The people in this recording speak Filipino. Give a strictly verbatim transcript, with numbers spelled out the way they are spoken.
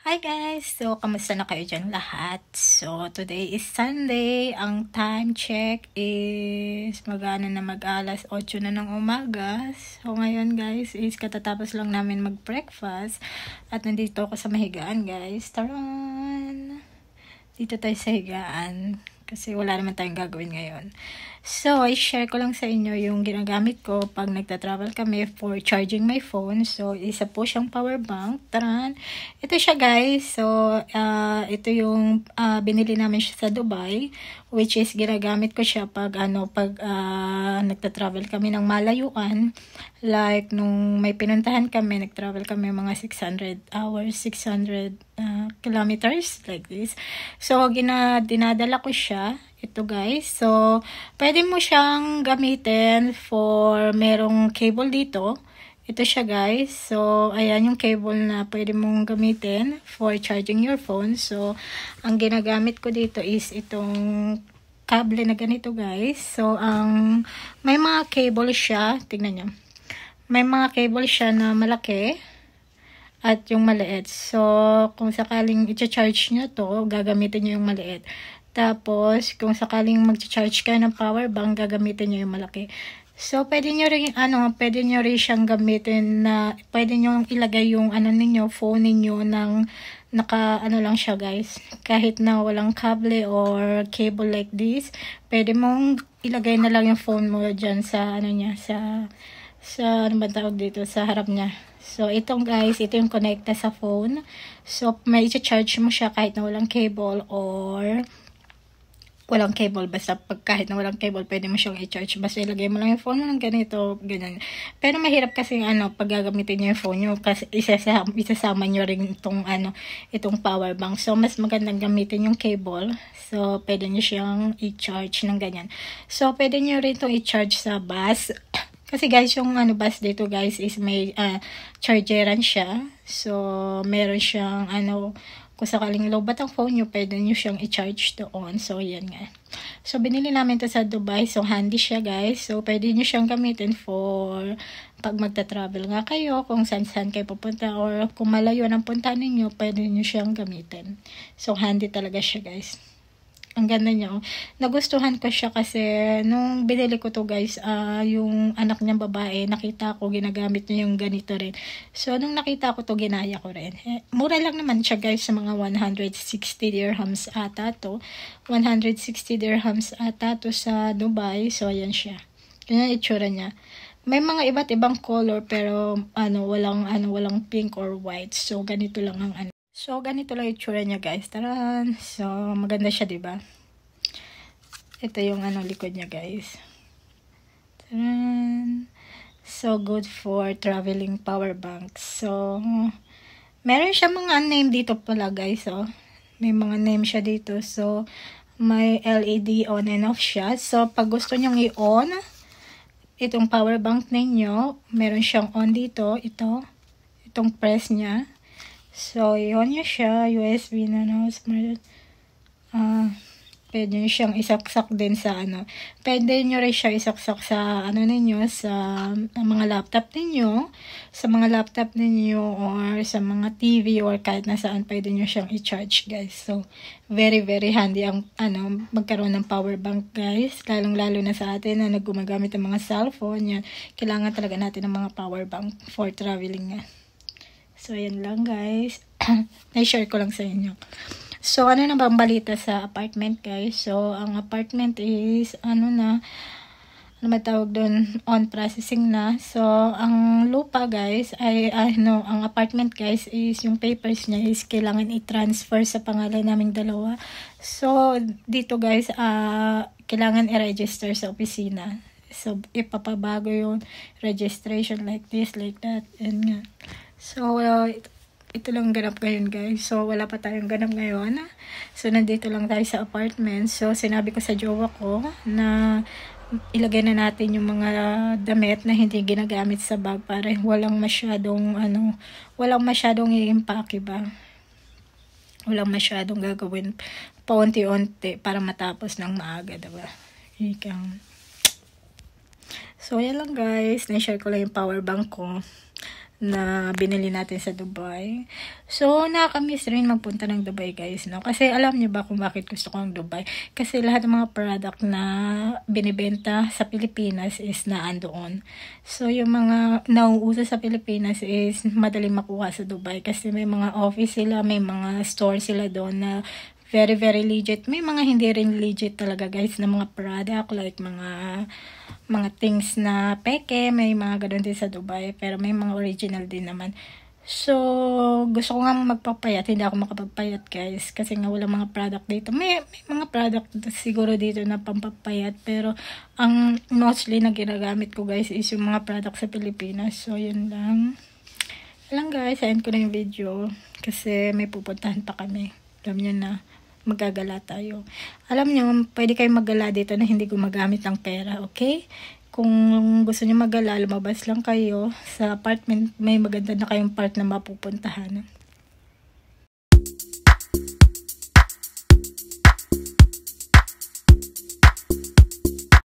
Hi guys! So, kamusta na kayo dyan lahat? So, today is Sunday. Ang time check is mag-ano na mag-alas otso na ng umaga. So, ngayon guys is katatapos lang namin mag-breakfast. At nandito ako sa mahigaan guys. Taran! Dito tayo sa higaan. Kasi wala naman tayong gagawin ngayon. So, i-share ko lang sa inyo yung ginagamit ko pag nagta-travel kami for charging my phone. So, isa po siyang power bank. Taran! Ito siya guys. So, uh, ito yung uh, binili namin siya sa Dubai. Which is, ginagamit ko siya pag, ano, pag uh, nagta-travel kami ng malayuan. Like, nung may pinuntahan kami, nag-travel kami mga six hundred hours, six hundred uh, kilometers, like this. So, gina, dinadala ko siya. Ito guys. So, pwede mo siyang gamitin for merong cable dito. Ito siya guys. So, ayan yung cable na pwede mong gamitin for charging your phone. So, ang ginagamit ko dito is itong kable na ganito guys. So, ang may mga cable siya. Tingnan nyo. May mga cable siya na malaki at yung maliit. So, kung sakaling i-charge nyo to, gagamitin nyo yung maliit. Tapos, kung sakaling mag-charge ka ng power bank, gagamitin nyo yung malaki. So, pwede nyo rin, ano, pwede nyo rin siyang gamitin na, pwede nyo ilagay yung, ano ninyo, phone ninyo ng, naka, ano lang siya guys. Kahit na walang kable or cable like this, pwede mong ilagay na lang yung phone mo dyan sa, ano niya, sa, sa, ano ba tawag dito, sa harap niya. So, itong guys, ito yung connecta sa phone. So, may i-charge mo siya kahit na walang cable or walang cable. Basta pag kahit na walang cable, pwede mo siyang i-charge. Basta ilagay mo lang yung phone mo ng ganito, ganyan. Pero mahirap kasi ano, pag gagamitin nyo yung phone nyo, kasi isasama, isasama nyo rin itong, ano, itong power bank. So, mas magandang gamitin yung cable. So, pwede nyo siyang i-charge ng ganyan. So, pwede nyo rin itong i-charge sa bus. Kasi guys, yung ano, bus dito guys is may uh, chargeran siya. So, meron siyang ano, kung sakaling lobat ang phone nyo, pwede nyo siyang i-charge doon. So, yan nga. So, binili namin to sa Dubai. So, handy siya guys. So, pwede nyo siyang gamitin for pag magta-travel nga kayo, kung saan-saan kayo pupunta, or kung malayo ang punta ninyo, pwede nyo siyang gamitin. So, handy talaga siya guys. Ang ganda niya. Oh. Nagustuhan ko siya kasi nung binili ko to guys, uh, yung anak niyang babae, nakita ko ginagamit niya yung ganito rin. So, nung nakita ko to, ginaya ko rin. Eh, mura lang naman siya guys sa mga one hundred sixty dirhams ata to. one hundred sixty dirhams ata to sa Dubai. So, ayan siya. Yan yung itsura niya. May mga iba't ibang color pero ano, walang, ano, walang pink or white. So, ganito lang ang ano. So, ganito lang yung tsura niya guys. Taran! So, maganda siya, diba? Ito yung ano, likod niya guys. Taran! So, good for traveling power banks. So, meron siya mga name dito pala guys. Oh. May mga name siya dito. So, may L E D on and off siya. So, pag gusto nyong i-on, itong power bank ninyo, meron siyang on dito. Ito. Itong press niya. So, yun niya siya, U S B na no, smart. Uh, pwede nyo siyang isaksak din sa ano. Pwede nyo rin siya isaksak sa ano ninyo, sa mga laptop ninyo, sa mga laptop ninyo, or sa mga T V, or kahit nasaan pwede nyo siyang i-charge guys. So, very very handy ang ano, magkaroon ng power bank guys. Lalong lalo na sa atin na naggumagamit ng mga cellphone, yan. Kailangan talaga natin ng mga power bank for traveling nga. So, ayan lang guys. Na-share ko lang sa inyo. So, ano na bang balita sa apartment guys? So, ang apartment is, ano na, ano matawag doon, on processing na. So, ang lupa guys, ay, ano, ang apartment guys is, yung papers niya is kailangan i-transfer sa pangalan naming dalawa. So, dito guys, uh, kailangan i-register sa opisina. So, ipapabago yung registration like this, like that, and nga. So, uh, ito lang ganap ngayon guys. So, wala pa tayong ganap ngayon. So, nandito lang tayo sa apartment. So, sinabi ko sa jowa ko na ilagay na natin yung mga damit na hindi ginagamit sa bag para walang masyadong, ano, walang masyadong i-impake ba? Walang masyadong gagawin paunti-unti para matapos ng maaga, diba? Ikang. So, yan lang guys. Na-share ko lang yung power bank ko. na binili natin sa Dubai. So, nakakamiss rin magpunta ng Dubai guys, no? Kasi alam niyo ba kung bakit gusto ko ng Dubai? Kasi lahat ng mga product na binibenta sa Pilipinas is naandoon. So, yung mga nauuso sa Pilipinas is madali makuha sa Dubai kasi may mga office sila, may mga store sila doon na very very legit. May mga hindi rin legit talaga guys na mga product like mga mga things na peke, may mga ganun din sa Dubai, pero may mga original din naman. So, gusto ko nga magpapayat, hindi ako makapagpayat guys, kasi nga wala mga product dito. May, may mga product siguro dito na pampapayat, pero ang mostly na ginagamit ko guys is yung mga product sa Pilipinas. So, yun lang. Lang guys, end ko na yung video, kasi may pupuntahan pa kami. Alam nyo na, magagala tayo. Alam nyo, pwede kayong maggala dito na hindi gumagamit ng pera, okay? Kung gusto nyo maggala, lumabas lang kayo sa apartment, may maganda na kayong park na mapupuntahan.